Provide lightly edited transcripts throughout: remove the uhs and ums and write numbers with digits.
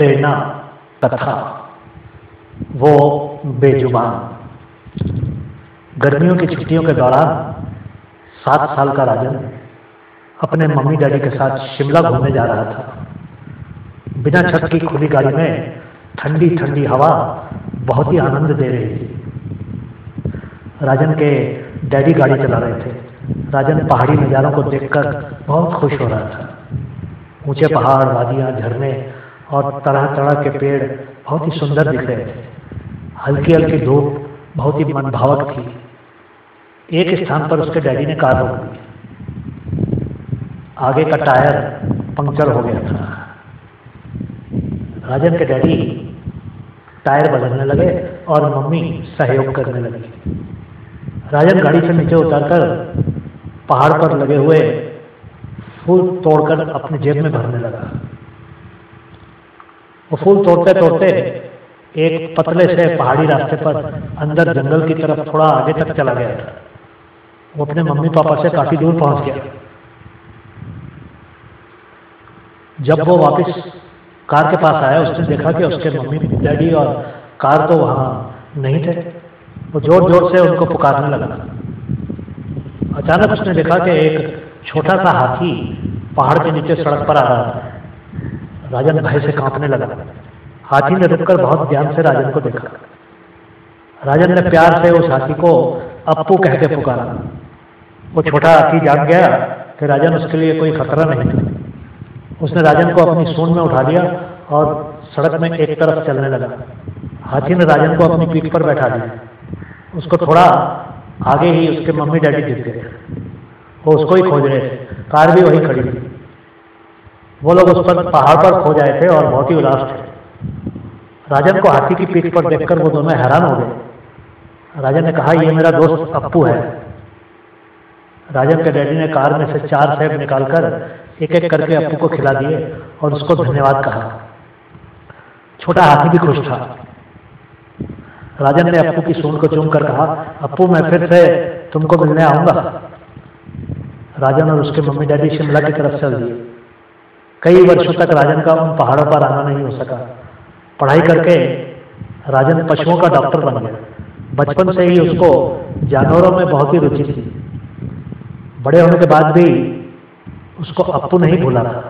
प्रेरणा कथा। वो बेजुबान। गर्मियों की छुट्टियों के दौरान 7 साल का राजन अपने मम्मी डैडी के साथ शिमला घूमने जा रहा था। बिना छत की खुली गाड़ी में ठंडी ठंडी हवा बहुत ही आनंद दे रही थी। राजन के डैडी गाड़ी चला रहे थे। राजन पहाड़ी नज़ारों को देखकर बहुत खुश हो रहा था। ऊंचे पहाड़, वादियाँ, झरने और तरह तरह के पेड़ बहुत ही सुंदर दिख रहे थे। हल्की हल्की धूप बहुत ही मनभावक थी। एक स्थान पर उसके डैडी ने कार रोक दी। आगे का टायर पंक्चर हो गया था। राजन के डैडी टायर बदलने लगे और मम्मी सहयोग करने लगी। राजन गाड़ी से नीचे उतरकर पहाड़ पर लगे हुए फूल तोड़कर अपनी जेब में भरने लगा। वो फूल तोड़ते तोड़ते एक पतले से पहाड़ी रास्ते पर अंदर जंगल की तरफ थोड़ा आगे तक चला गया था। वो अपने मम्मी पापा से काफी दूर पहुंच गया। जब वो वापस कार के पास आया, उसने देखा कि उसके मम्मी डैडी और कार तो वहां नहीं थे। वो जोर जोर से उनको पुकारने लगा। अचानक उसने देखा कि एक छोटा सा हाथी पहाड़ के नीचे सड़क पर आ रहा था। राजन भय से कांपने लगा। हाथी ने रुककर बहुत ध्यान से राजन को देखा। राजन ने प्यार से उस हाथी को अप्पू कह के पुकारा। वो छोटा हाथी जान गया कि राजन उसके लिए कोई खतरा नहीं था। उसने राजन को अपनी सूंड में उठा लिया और सड़क में एक तरफ चलने लगा। हाथी ने राजन को अपनी पीठ पर बैठा दिया। उसको थोड़ा आगे ही उसके मम्मी डैडी दिख गए। वो उसको ही खोज रहे थे। कार भी वहीं खड़ी थी। वो लोग उस पर पहाड़ पर खो जाए थे और बहुत ही उदास थे। राजन को हाथी की पीठ पर देखकर वो दोनों हैरान हो गए। राजन ने कहा, ये मेरा दोस्त अप्पू है। राजन के डैडी ने कार में से 4 सेब निकालकर एक एक करके अप्पू को खिला दिए और उसको धन्यवाद कहा। छोटा हाथी भी खुश था। राजन ने अप्पू की सूंड को चूमकर कहा, अप्पू मैं फिर से तुमको मिलने आऊंगा। राजन और उसके मम्मी डैडी शिमला की तरफ चल दिए। कई वर्षों तक राजन का उन पहाड़ों पर आना नहीं हो सका। पढ़ाई करके राजन पशुओं का डॉक्टर बन गया। बचपन से ही उसको जानवरों में बहुत ही रुचि थी। बड़े होने के बाद भी उसको अप्पू नहीं भूला था।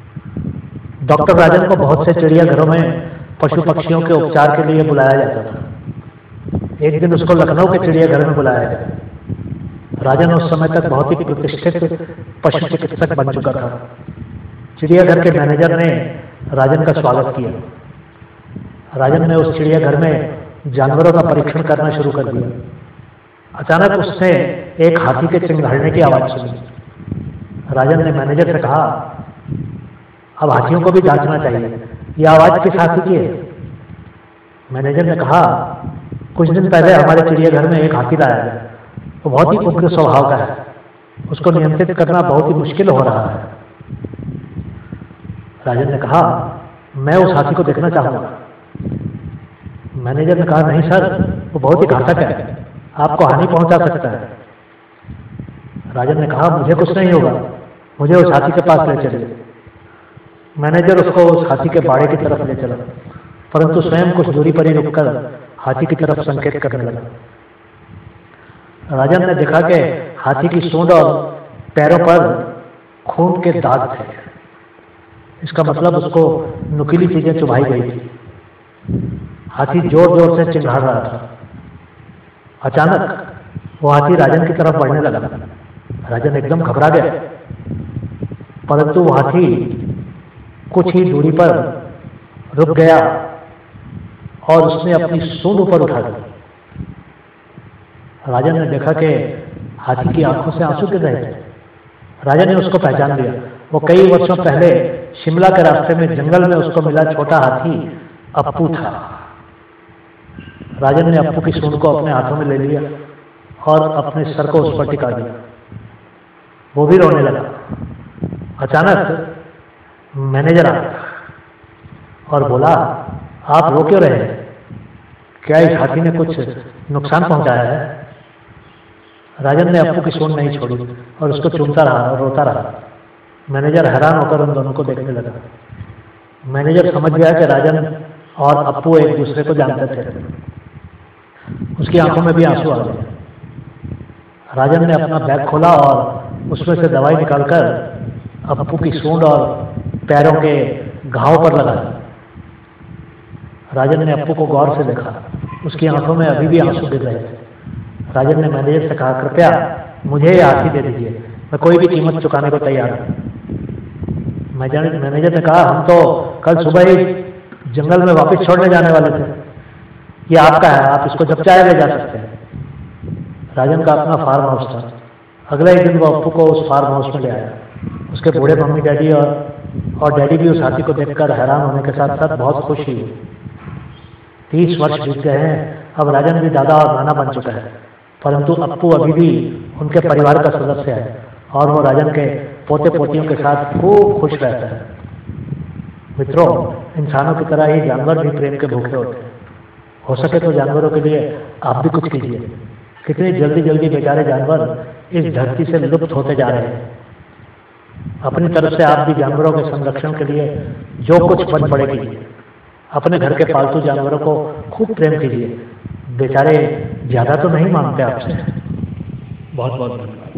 डॉक्टर राजन को बहुत से चिड़ियाघरों में पशु पक्षियों के उपचार के लिए बुलाया जाता था। एक दिन उसको लखनऊ के चिड़ियाघर में बुलाया गया। राजन उस समय तक बहुत ही प्रतिष्ठित पशु चिकित्सक बन चुका था। चिड़ियाघर के मैनेजर ने राजन का स्वागत किया। राजन ने उस चिड़ियाघर में जानवरों का परीक्षण करना शुरू कर दिया। अचानक उसने एक हाथी के चिंघाड़ने की आवाज सुनी। राजन ने मैनेजर से कहा, अब हाथियों को भी जांचना चाहिए। यह आवाज किस हाथी की है? मैनेजर ने कहा, कुछ दिन पहले हमारे चिड़ियाघर में एक हाथी लाया गया। वो बहुत ही उग्र स्वभाव का है। उसको नियंत्रित करना बहुत ही मुश्किल हो रहा है। राजन ने कहा, मैं उस हाथी को देखना चाहूंगा। मैनेजर ने कहा, नहीं सर, वो बहुत ही घातक है, आपको हानि पहुंचा सकता है। राजन ने कहा, मुझे कुछ नहीं होगा, मुझे उस हाथी के पास ले चलिए। मैनेजर उसको उस हाथी के बाड़े की तरफ ले चला, परंतु स्वयं कुछ दूरी पर ही रुककर हाथी की तरफ संकेत करने लगा। राजन ने देखा कि हाथी की सूंड और पैरों पर खून के दाग थे। इसका मतलब उसको नुकीली चीजें चुभाई गई थी। हाथी जोर जोर से चिंघाड़ रहा था। अचानक वो हाथी राजन की तरफ बढ़ने लगा। राजन एकदम घबरा गया, परंतु वो हाथी कुछ ही दूरी पर रुक गया और उसने अपनी सूंड ऊपर उठा दी। राजन ने देखा कि हाथी की आंखों से आंसू गिर रहे थे। राजन ने उसको पहचान लिया। वो कई वर्षों पहले शिमला के रास्ते में जंगल में उसको मिला छोटा हाथी अप्पू था। राजन ने अप्पू की सूंड को अपने हाथों में ले लिया और अपने सर को उस पर टिका दिया। वो भी रोने लगा। अचानक मैनेजर आया और बोला, आप रो क्यों रहे हैं? क्या इस हाथी ने कुछ नुकसान पहुंचाया है? राजन ने अप्पू की सूंड नहीं छोड़ी और उसको चूमता रहा और रोता रहा। मैनेजर हैरान होकर उन दोनों को देखने लगा। मैनेजर समझ गया कि राजन और अप्पू एक दूसरे को जानते थे। उसकी आंखों में भी आंसू आ गए। राजन ने अपना बैग खोला और उसमें से दवाई निकालकर अप्पू की सूंड और पैरों के घाव पर लगाया। राजन ने अप्पू को गौर से देखा। उसकी आंखों में अभी भी आंसू गिर रहे थे। राजन ने मैनेजर से कहा, कृपया मुझे ये आरती दे दीजिए, मैं कोई भी कीमत चुकाने को तैयार हूँ। मैनेजर ने कहा, हम तो कल सुबह ही जंगल में वापस छोड़ने जाने वाले थे, ये आपका है, आप इसको जब चाहे ले जा सकते हैं। राजन का अपना फार्म हाउस था। अगले ही दिन वो अप्पू को उस फार्म हाउस में ले आया। उसके बूढ़े मम्मी डैडी और डैडी भी उस हाथी को देखकर हैरान होने के साथ साथ बहुत खुश हुए। 30 वर्ष बीत गए हैं, अब राजन भी दादा और नाना बन चुका है, परंतु अप्पू अभी भी उनके परिवार का सदस्य है और वो राजन के पोते पोतियों के साथ खूब खुश रहता है। मित्रों, इंसानों की तरह ही जानवर भी प्रेम के भूखे होते हैं। हो सके तो जानवरों के लिए आप भी कुछ कीजिए। कितनी जल्दी जल्दी बेचारे जानवर इस धरती से लुप्त होते जा रहे हैं। अपनी तरफ से आप भी जानवरों के संरक्षण के लिए जो कुछ बन पड़े कीजिए। अपने घर के पालतू जानवरों को खूब प्रेम कीजिए। बेचारे ज्यादा तो नहीं मांगते आपसे। बहुत बहुत धन्यवाद।